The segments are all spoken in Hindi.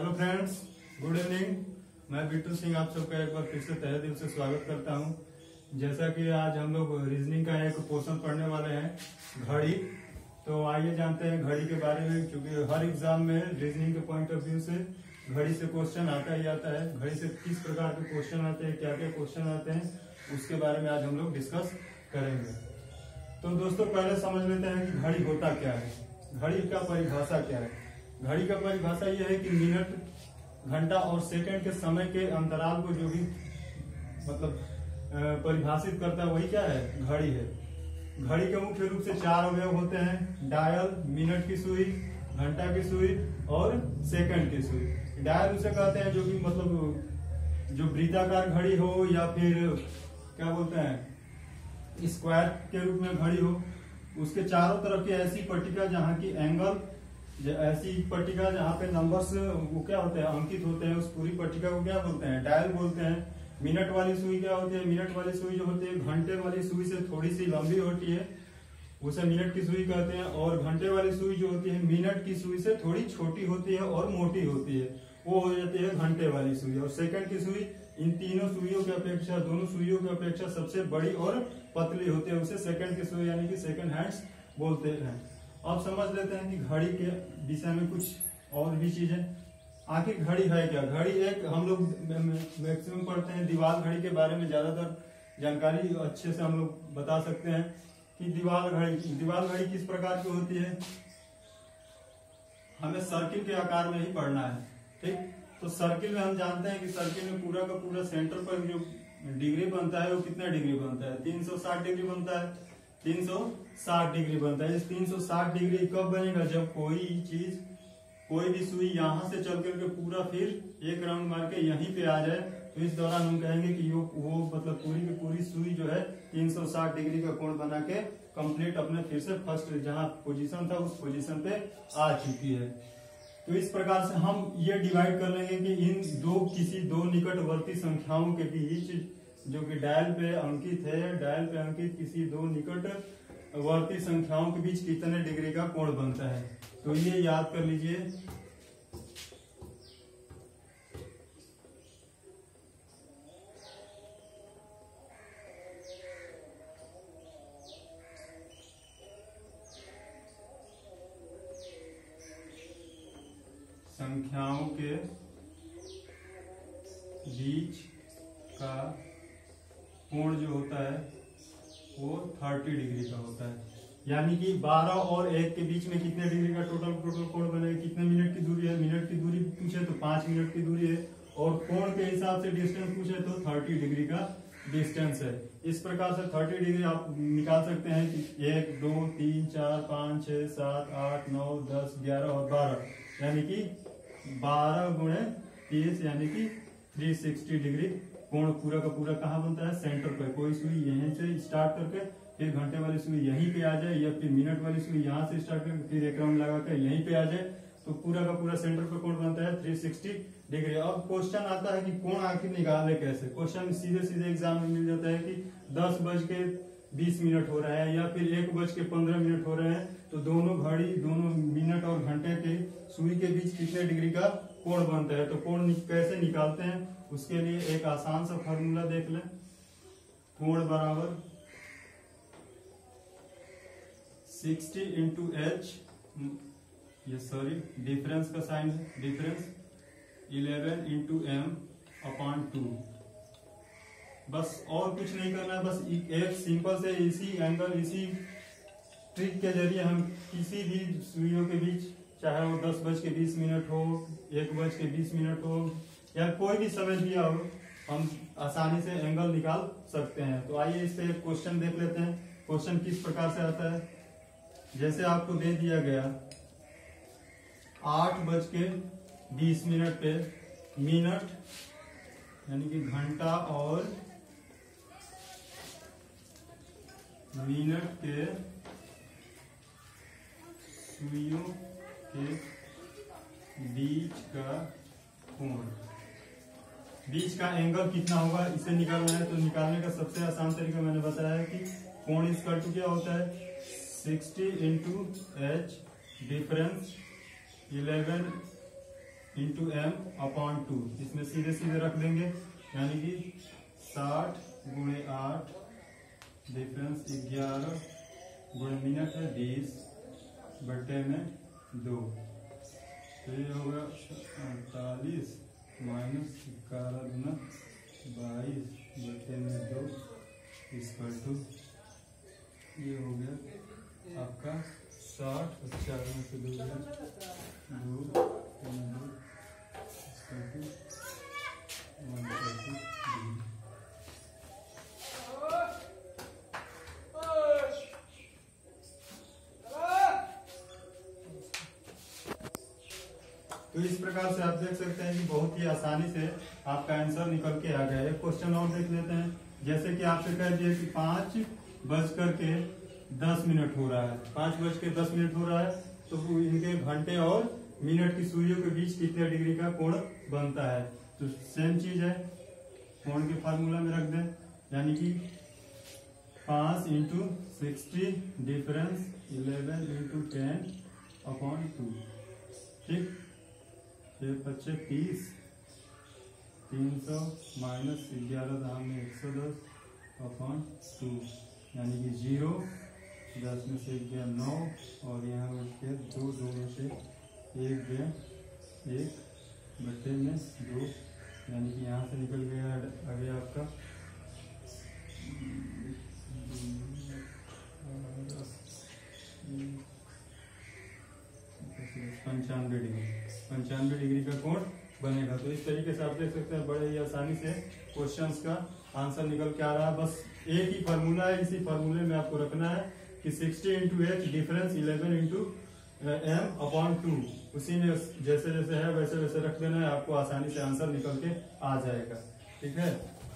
Hello friends, good evening. मैं बिट्टू सिंह आप सबका एक बार फिर से तहे दिल से स्वागत करता हूं। जैसा कि आज हम लोग रीजनिंग का एक पोर्शन पढ़ने वाले हैं, घड़ी। तो आइए जानते हैं घड़ी के बारे में, क्योंकि हर एग्जाम में रीजनिंग के पॉइंट ऑफ व्यू से घड़ी से क्वेश्चन आता ही आता है। घड़ी से किस प्रकार के क्वेश्चन आते हैं, क्या क्या क्वेश्चन आते हैं, उसके बारे में आज हम लोग डिस्कस करेंगे। तो दोस्तों, पहले समझ लेते हैं कि घड़ी होता क्या है, घड़ी का परिभाषा क्या है। घड़ी का परिभाषा यह है कि मिनट, घंटा और सेकंड के समय के अंतराल को जो भी मतलब परिभाषित करता है वही क्या है, घड़ी है। घड़ी के मुख्य रूप से 4 अवयव होते हैं: डायल, मिनट की सुई, घंटा की सुई और सेकंड की सुई। डायल उसे कहते हैं जो कि मतलब जो वृत्ताकार घड़ी हो या फिर क्या बोलते हैं स्क्वायर के रूप में घड़ी हो। उसके चारों तरफ की ऐसी पट्टिका जहाँ की एंगल, ऐसी पट्टिका जहाँ पे नंबर्स वो क्या होते हैं अंकित होते हैं, उस पूरी पट्टिका को क्या बोलते हैं, डायल बोलते हैं। मिनट वाली सुई क्या होती है, मिनट वाली सुई जो होती है घंटे वाली सुई से थोड़ी सी लंबी होती है, उसे मिनट की सुई कहते हैं। और घंटे वाली सुई जो होती है मिनट की सुई से थोड़ी छोटी होती है और मोटी होती है, वो हो जाती है घंटे वाली सुई। और सेकंड की सुई इन तीनों सुइयों की अपेक्षा, दोनों सुइयों की अपेक्षा सबसे बड़ी और पतली होती है, उसे सेकंड की सुई यानी कि सेकंड हैंड्स बोलते हैं। अब समझ लेते हैं कि घड़ी के विषय में कुछ और भी चीजें। आखिर घड़ी है क्या। घड़ी एक, हम लोग मैक्सिमम पढ़ते हैं दीवार घड़ी के बारे में, ज्यादातर जानकारी अच्छे से हम लोग बता सकते हैं कि दीवार घड़ी किस प्रकार की होती है। हमें सर्किल के आकार में ही पढ़ना है, ठीक। तो सर्किल में हम जानते हैं कि सर्किल में पूरा का पूरा सेंटर पर जो डिग्री बनता है वो कितना डिग्री बनता है, 360 डिग्री बनता है। 360 डिग्री बनता है। इस 360 डिग्री कब बनेगा, जब कोई चीज, कोई भी सुई यहां से चल करके पूरा फिर एक राउंड मार के यहीं पे आ जाए, तो इस दौरान हम कहेंगे कि वो मतलब पूरी की पूरी सुई जो है 360 डिग्री का कोण बना के कंप्लीट अपने फिर से फर्स्ट जहां पोजीशन था उस पोजीशन पे आ चुकी है। तो इस प्रकार से हम ये डिवाइड कर लेंगे कि इन किसी दो निकटवर्ती संख्याओं के बीच, जो कि डायल पे अंकित है, डायल पे अंकित किसी दो निकटवर्ती संख्याओं के बीच कितने डिग्री का कोण बनता है। तो ये याद कर लीजिए। संख्याओं के बीच का कोण जो होता है वो 30 डिग्री का होता है। यानी कि 12 और 1 के बीच में कितने डिग्री का टोटल कोण बनेगा। कितने मिनट की दूरी है, मिनट की दूरी पूछे तो 5 मिनट की दूरी है, और कोण के हिसाब से डिस्टेंस पूछे तो 30 डिग्री का डिस्टेंस है। इस प्रकार से 30 डिग्री आप निकाल सकते हैं कि 1 2 3 4 5 6 7 8 9 10 11 और 12, यानी कि 12 गुणे 30 यानी कि 360 डिग्री कोण पूरा का पूरा कहाँ बनता है, सेंटर पर। कोई सुई यहीं से स्टार्ट करके फिर घंटे वाली सुई यहीं पे आ जाए, या फिर मिनट वाली सुई यहाँ से स्टार्ट करके फिर एक राउंड लगा कर यहीं पे आ जाए, तो पूरा का पूरा सेंटर पर कोण बनता है 360 डिग्री। अब क्वेश्चन आता है कि कोण आखिर निकाले कैसे। क्वेश्चन सीधे सीधे एग्जाम में मिल जाता है कि 10:20 हो रहा है या फिर 1:15 हो रहे हैं, तो दोनों घड़ी, दोनों मिनट और घंटे के सुई के बीच कितने डिग्री का कोण बनता है। तो कोण कैसे निकालते हैं, उसके लिए एक आसान सा फॉर्मूला देख लें। कोण बराबर 60 इंटू एच, ये सॉरी डिफरेंस का साइन है, डिफरेंस 11 इंटू एम अपॉन 2। बस और कुछ नहीं करना है, बस एक सिंपल से इसी एंगल, इसी ट्रिक के जरिए हम किसी भी सुइयों के बीच, चाहे वो 10:20 हो, 1:20 हो, या कोई भी समय दिया हो, हम आसानी से एंगल निकाल सकते हैं। तो आइए इस पे एक क्वेश्चन देख लेते हैं। क्वेश्चन किस प्रकार से आता है, जैसे आपको दे दिया गया 8:20 पे मिनट यानी कि घंटा और मिनट के सुइयों के बीच का कोण, बीच का एंगल कितना होगा इसे निकालना है। तो निकालने का सबसे आसान तरीका मैंने बताया है कि कोण इक्वल टू क्या होता है, 60 into H difference 11 into M upon 2, इसमें सीधे सीधे रख देंगे, यानी कि 60 गुणे 8 डिफरेंस 11 गुणे मिनट है 20 बटे में 2, तो ये होगा 48 माइनस 11 गुना 22 बटे में 2 इक्वल टू, ये हो गया आपका 60, 4 में से 2 गया 2 इक्वल टू 130 डिग्री। तो इस प्रकार से आप देख सकते हैं कि बहुत ही आसानी से आपका आंसर निकल के आ गया। एक क्वेश्चन और देख लेते हैं, जैसे कि आपसे कह दिया कि 5:10 हो रहा है, 5:10 हो रहा है, तो इनके घंटे और मिनट की सुइयों के बीच कितने डिग्री का कोण बनता है। तो सेम चीज है, कोण के फार्मूला में रख दें, यानी कि 5 × 60 डिफरेंस 11 × 10 अपॉन 2, ठीक। 5 × 30 300 माइनस 11 में 110 अपॉन 2, यानी कि 0, 10 में से 1 गया 9 और यहाँ बच गया 2 में से 1 गया 1 बटे में 2, यानी कि यहाँ से निकल गया आ गया आपका 95 डिग्री का कोण बनेगा। तो इस तरीके से आप देख सकते हैं बड़े ही आसानी से क्वेश्चंस का आंसर निकल के आ रहा है। बस एक ही फार्मूला है, इसी फार्मूले में आपको रखना है कि 60 × h डिफरेंस 11 × m अपॉन 2, उसी में जैसे जैसे है वैसे वैसे रख देना है, आपको आसानी से आंसर निकल के आ जाएगा, ठीक है।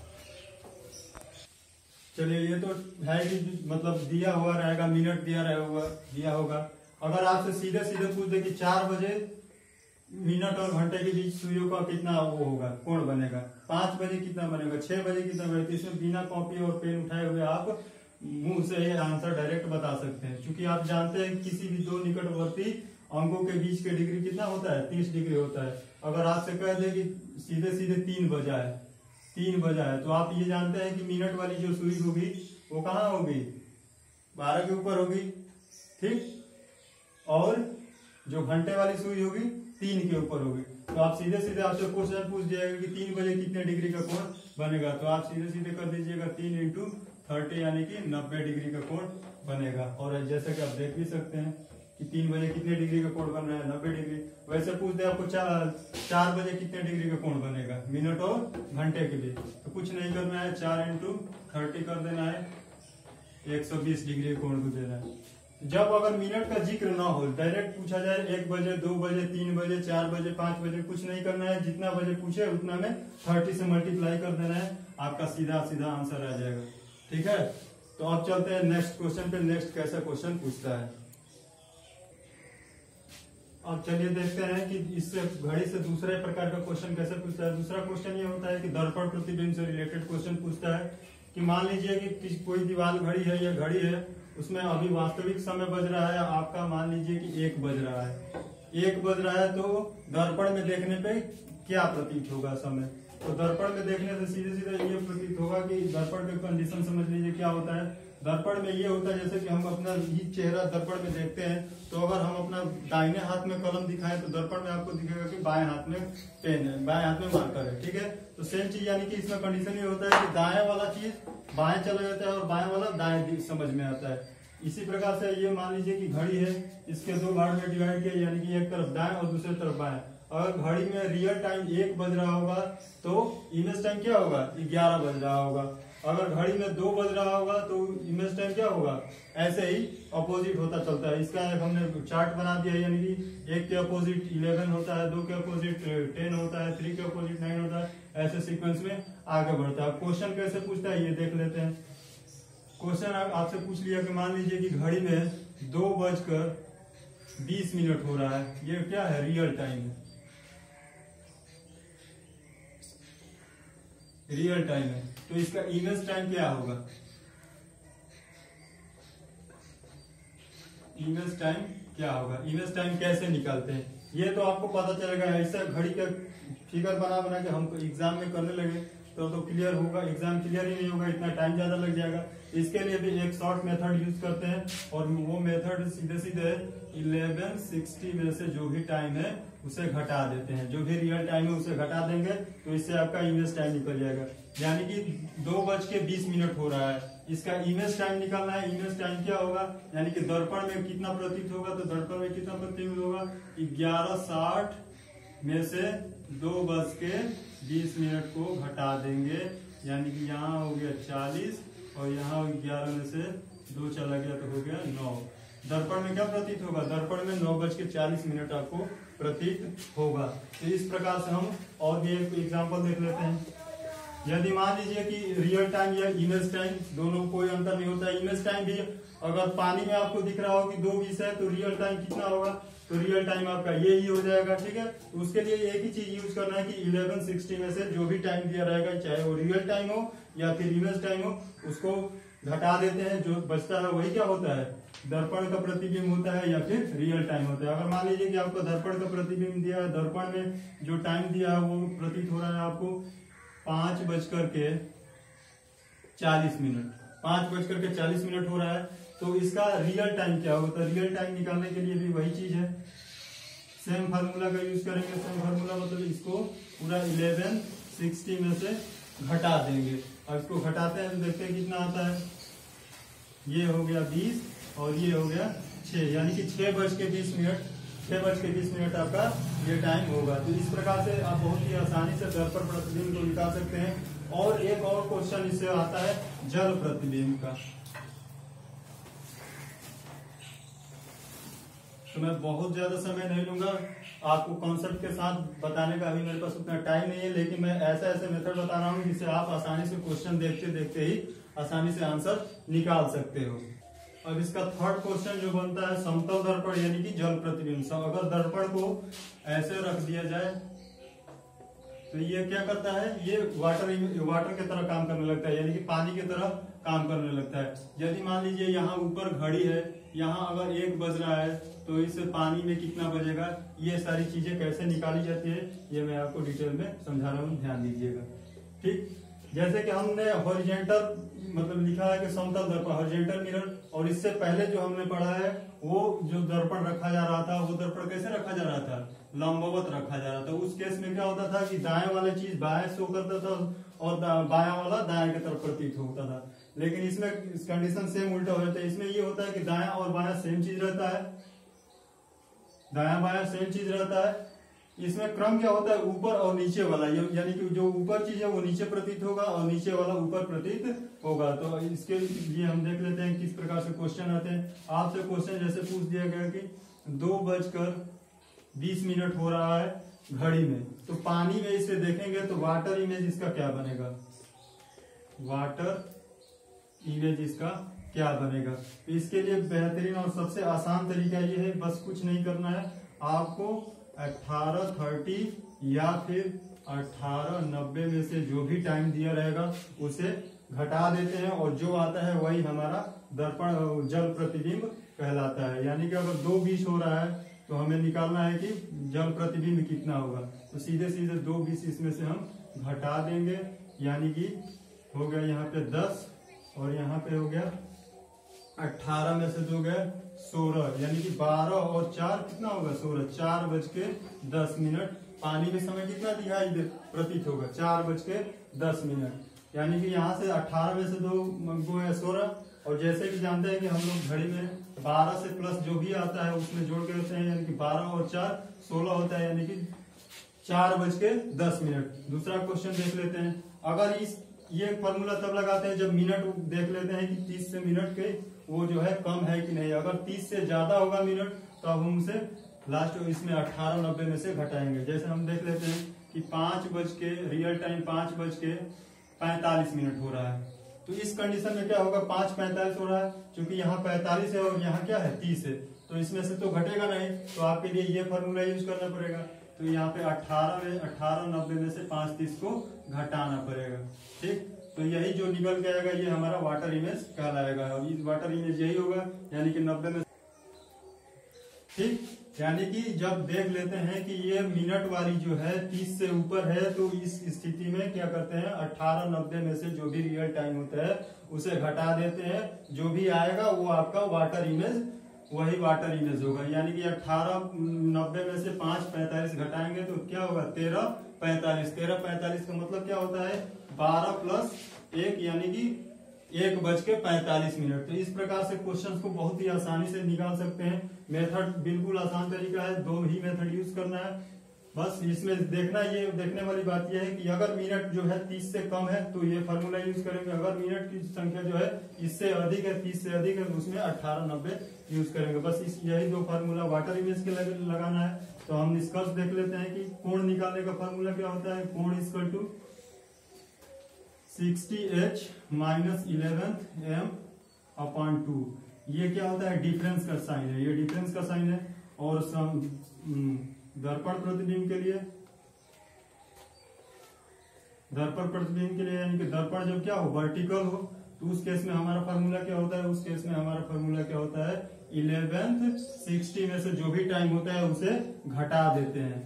चलिए, ये तो है कि मतलब दिया हुआ रहेगा, मिनट दिया होगा। अगर आपसे सीधे सीधे पूछ दे कि 4 बजे मिनट और घंटे के बीच सुइयों का कितना वो होगा, कोण बनेगा, 5 बजे कितना बनेगा, 6 बजे कितना बनेगा, तो इसमें बिना कॉपी और पेन उठाए हुए आप मुंह से ये आंसर डायरेक्ट बता सकते हैं, क्योंकि आप जानते हैं किसी भी दो निकटवर्ती अंकों के बीच के डिग्री कितना होता है, 30 डिग्री होता है। अगर आपसे कह दे कि सीधे सीधे 3 बजा है, तो आप ये जानते हैं कि मिनट वाली जो सुई होगी वो कहाँ होगी, 12 के ऊपर होगी, ठीक, और जो घंटे वाली सुई होगी 3 के ऊपर होगी। तो आप सीधे सीधे आपसे क्वेश्चन पूछ जाएगा कि 3 बजे कितने डिग्री का कोण बनेगा, तो आप सीधे सीधे कर दीजिएगा 3 × 30, यानी कि 90 डिग्री का कोण बनेगा। और जैसा कि आप देख भी सकते हैं कि 3 बजे कितने डिग्री का कोण बन रहा है, 90 डिग्री। वैसे पूछ दे आपको 4 बजे कितने डिग्री का कोण बनेगा मिनट और घंटे के बीच, तो कुछ नहीं करना है, 4 × 30 कर देना है, 120 डिग्री कोण को देना है। जब अगर मिनट का जिक्र ना हो, डायरेक्ट पूछा जाए 1 बजे 2 बजे 3 बजे 4 बजे 5 बजे, कुछ नहीं करना है, जितना बजे पूछे उतना में 30 से मल्टीप्लाई कर देना है, आपका सीधा सीधा आंसर आ जाएगा, ठीक है। तो अब चलते हैं नेक्स्ट क्वेश्चन पे, नेक्स्ट कैसा क्वेश्चन पूछता है। अब चलिए देखते हैं कि इससे घड़ी से दूसरे प्रकार का क्वेश्चन कैसे पूछता है। दूसरा क्वेश्चन ये होता है कि दर्पण प्रतिबिंब से रिलेटेड क्वेश्चन पूछता है कि मान लीजिए कि कोई दीवार घड़ी है या घड़ी है, उसमें अभी वास्तविक समय बज रहा है आपका, मान लीजिए कि 1 बज रहा है, 1 बज रहा है, तो दर्पण में देखने पे क्या प्रतीत होगा समय। तो दर्पण में देखने से सीधे सीधे ये प्रतीत होगा कि दर्पण में कंडीशन समझ लीजिए क्या होता है। दर्पण में ये होता है जैसे कि हम अपना ही चेहरा दर्पण में देखते हैं, तो अगर हम अपना दाहिने हाथ में कलम दिखाएं तो दर्पण में आपको दिखेगा कि बाएं हाथ में पेन है, बाएं हाथ में मार्कर है, ठीक है। तो सेम चीज, यानी कि इसमें कंडीशन ये होता है कि दाएं वाला चीज बाएं चला जाता है और बाएं वाला दाएं समझ में आता है। इसी प्रकार से ये मान लीजिए कि घड़ी है, इसके 2 भाग में डिवाइड किया, यानी कि एक तरफ दाएं और दूसरी तरफ बाएं। अगर घड़ी में रियल टाइम 1 बज रहा होगा तो इमेज टाइम क्या होगा, 11 बज रहा होगा। अगर घड़ी में 2 बज रहा होगा तो इमेज टाइम क्या होगा, ऐसे ही अपोजिट होता चलता है। इसका एक हमने चार्ट बना दिया, यानी कि 1 के अपोजिट 11 होता है, 2 के अपोजिट 10 होता है, 3 के अपोजिट 9 होता है, ऐसे सीक्वेंस में आगे बढ़ता है। क्वेश्चन कैसे पूछता है ये देख लेते हैं। क्वेश्चन आपसे पूछ लिया कि मान लीजिए कि घड़ी में 2:20 हो रहा है, ये क्या है, रियल टाइम है, रियल टाइम है। तो इसका इमेज टाइम क्या होगा, इमेज टाइम क्या होगा, इमेज टाइम कैसे निकालते हैं ये तो आपको पता चलेगा। ऐसा घड़ी का फिगर बना बना के हम एग्जाम में करने लगे तो क्लियर होगा, एग्जाम क्लियर ही नहीं होगा, इतना टाइम ज्यादा लग जाएगा। इसके लिए भी एक शॉर्ट मेथड यूज करते हैं और वो मेथड सीधे सीधे 1160 में से जो भी टाइम है उसे घटा देते हैं, जो भी रियल टाइम है उसे घटा देंगे तो इससे आपका इमेज टाइम निकल जाएगा। यानी कि 2:20 हो रहा है, इसका इमेज टाइम निकालना है। इमेज टाइम क्या होगा, यानी कि दर्पण में कितना प्रतीत होगा, तो दर्पण में कितना प्रतीत होगा 11:60 में से 2:20 को घटा देंगे, यानी कि यहाँ हो गया 40 और यहाँ 11 में से 2 चला गया तो हो गया 9। दर्पण में क्या प्रतीत होगा, दर्पण में 9:40 आपको प्रतीत होगा। तो इस प्रकार से हम और भी एक एग्जाम्पल देख लेते हैं। यदि मान लीजिए कि रियल टाइम या इमेज टाइम दोनों कोई अंतर नहीं होता है। इमेज टाइम भी अगर पानी में आपको दिख रहा हो कि 2:20 है तो रियल टाइम कितना होगा, तो रियल टाइम आपका ये ही हो जाएगा। ठीक है, तो उसके लिए एक ही चीज यूज करना है कि 1160 में से जो भी टाइम दिया रहेगा, चाहे वो रियल टाइम हो या फिर इमेज टाइम हो, उसको घटा देते हैं। जो बचता है वही क्या होता है, दर्पण का प्रतिबिंब होता है या फिर रियल टाइम होता है। अगर मान लीजिए कि आपको दर्पण का प्रतिबिंब दिया है, दर्पण में जो टाइम दिया है वो प्रतीत हो रहा है आपको 5:40, 5:40 हो रहा है, तो इसका रियल टाइम क्या होता है। रियल टाइम निकालने के लिए भी वही चीज है, सेम फार्मूला का यूज करेंगे। सेम फार्मूला मतलब इसको पूरा 1160 में से घटा देंगे। अब इसको घटाते हैं, देखते हैं कितना आता है। ये हो गया 20 और ये हो गया 6, यानी कि 6:20 आपका ये टाइम होगा। तो इस प्रकार से आप बहुत ही आसानी से दर्पण प्रतिबिंब को निकाल सकते हैं। और एक और क्वेश्चन इससे आता है जल प्रतिबिंब का। तो मैं बहुत ज्यादा समय नहीं लूंगा, आपको कॉन्सेप्ट के साथ बताने का अभी मेरे पास उतना टाइम नहीं है, लेकिन मैं ऐसे मेथड बता रहा हूँ जिससे आप आसानी से क्वेश्चन देखते देखते ही आसानी से आंसर निकाल सकते हो। अब इसका थर्ड क्वेश्चन जो बनता है समतल दर्पण यानी कि जल प्रतिबिंब। अगर दर्पण को ऐसे रख दिया जाए तो ये क्या करता है, ये वाटर की तरह काम करने लगता है, यानी कि पानी की तरह काम करने लगता है। यदि मान लीजिए यहाँ ऊपर घड़ी है, यहाँ अगर 1 बज रहा है तो इस पानी में कितना बजेगा, ये सारी चीजें कैसे निकाली जाती है ये मैं आपको डिटेल में समझा रहा हूँ, ध्यान दीजिएगा। ठीक, जैसे कि हमने हॉरिजॉन्टल मतलब लिखा है कि समतल दर्पण हॉरिजॉन्टल मिरर, और इससे पहले जो हमने पढ़ा है वो जो दर्पण रखा जा रहा था वो दर्पण कैसे रखा जा रहा था, लंबवत रखा जा रहा था। उस केस में क्या होता था कि दाएं वाला चीज बाएं शो करता था और बायां वाला दाएं की तरफ प्रतीत होता था। लेकिन इसमें इस कंडीशन सेम उल्टा हो जाता है। इसमें ये होता है कि दायां और बायां सेम चीज रहता है, दायां बायां सेम चीज रहता है। इसमें क्रम क्या होता है, ऊपर और नीचे वाला, यानी कि जो ऊपर चीज है वो नीचे प्रतीत होगा और नीचे वाला ऊपर प्रतीत होगा। तो इसके लिए हम देख लेते हैं किस प्रकार से क्वेश्चन आते हैं। आपसे क्वेश्चन जैसे पूछ दिया गया कि 2:20 हो रहा है घड़ी में, तो पानी में इसे देखेंगे तो वाटर इमेज इसका क्या बनेगा, वाटर इमेज इसका क्या बनेगा। तो इसके लिए बेहतरीन और सबसे आसान तरीका ये है, बस कुछ नहीं करना है आपको 1830 या फिर 1890 में से जो भी टाइम दिया रहेगा उसे घटा देते हैं और जो आता है वही हमारा दर्पण जल प्रतिबिंब कहलाता है। यानी कि अगर 2:20 हो रहा है तो हमें निकालना है कि जल प्रतिबिंब कितना होगा, तो सीधे सीधे 2:20 इसमें से हम घटा देंगे, यानी कि हो गया यहाँ पे 10 और यहाँ पे हो गया 18 में से 2 गए 16, यानी कि 12 और 4 कितना होगा 16, 4:10। पानी में समय कितना दिखाई प्रतीत होगा 4:10, यानी कि यहाँ से 18 में से 2 है 16। और जैसे कि जानते हैं कि हम लोग घड़ी में 12 से प्लस जो भी आता है उसमें जोड़ के होते हैं, यानी कि 12 और 4 16 होता है, यानी कि 4:10। दूसरा क्वेश्चन देख लेते हैं। अगर ये फॉर्मूला तब लगाते हैं जब मिनट देख लेते हैं कि 30 से मिनट के वो जो है कम है कि नहीं। अगर 30 से ज्यादा होगा मिनट तो अब हम उसे लास्ट इसमें 18:90 में से घटाएंगे। जैसे हम देख लेते हैं कि 5 रियल टाइम 5:45 हो रहा है, तो इस कंडीशन में क्या होगा 5:45 हो रहा है, क्योंकि यहाँ 45 है और यहाँ क्या है 30 है, तो इसमें से तो घटेगा नहीं, तो आपके लिए ये फॉर्मूला यूज करना पड़ेगा। तो यहाँ पे 18:90 में से 5:30 को घटाना पड़ेगा। ठीक, तो यही जो निकल के आएगा ये हमारा वाटर इमेज कहलाएगा। और इस वाटर इमेज यही होगा, यानी कि 90 में ठीक, यानी कि जब देख लेते हैं कि ये मिनट वाली जो है 30 से ऊपर है तो इस स्थिति में क्या करते हैं 1890 में से जो भी रियल टाइम होता है उसे घटा देते हैं। जो भी आएगा वो आपका वाटर इमेज, वही वाटर इमेज होगा। यानी कि 1890 में से 5:45 घटाएंगे तो क्या होगा 13:45। 13:45 का मतलब क्या होता है 12 + 1 यानी कि 1:45। तो इस प्रकार से क्वेश्चंस को बहुत ही आसानी से निकाल सकते हैं। मेथड बिल्कुल आसान तरीका है, 2 ही मेथड यूज करना है। बस इसमें देखने वाली बात यह है कि अगर मिनट जो है 30 से कम है तो ये फार्मूला यूज करेंगे। अगर मिनट की संख्या जो है इससे अधिक है, 30 से अधिक है, तो उसमें 1890 यूज करेंगे। बस यही 2 फार्मूला वाटर इमेज के लगाना है। तो हम निष्कर्ष देख लेते हैं कि कोण निकालने का फार्मूला क्या होता है। कोण = 60h - 11m/2। ये क्या होता है डिफरेंस का साइन है, ये डिफरेंस का साइन है। और दर्पण प्रतिबिंब के लिए यानी कि दर्पण जब क्या हो वर्टिकल हो तो उस केस में हमारा फार्मूला क्या होता है, 11th 60 में से जो भी टाइम होता है उसे घटा देते हैं।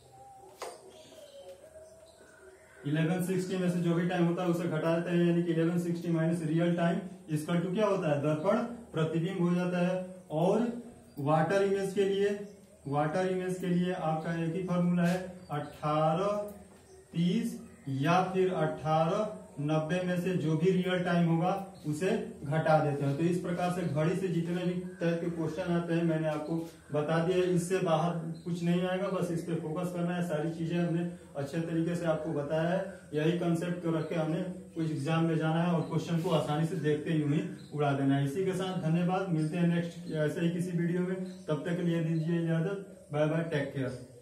1160 में से जो भी टाइम होता है उसे घटा देते हैं, यानी कि 1160 - रियल टाइम = क्या होता है दर्पण प्रतिबिंब हो जाता है। और वाटर इमेज के लिए आपका एक ही फॉर्मूला है 18:30 या फिर 18:90 में से जो भी रियल टाइम होगा उसे घटा देते हैं। तो इस प्रकार से घड़ी से जितने भी टाइप के क्वेश्चन आते हैं मैंने आपको बता दिया। इससे बाहर कुछ नहीं आएगा, बस इस पे फोकस करना है। सारी चीजें हमने अच्छे तरीके से आपको बताया है। यही कंसेप्ट को रख के हमने कुछ एग्जाम में जाना है और क्वेश्चन को आसानी से देखते ही उड़ा देना है। इसी के साथ धन्यवाद, मिलते हैं नेक्स्ट ऐसे ही किसी वीडियो में। तब तक के लिए दीजिए इजाजत, बाय बाय, टेक केयर।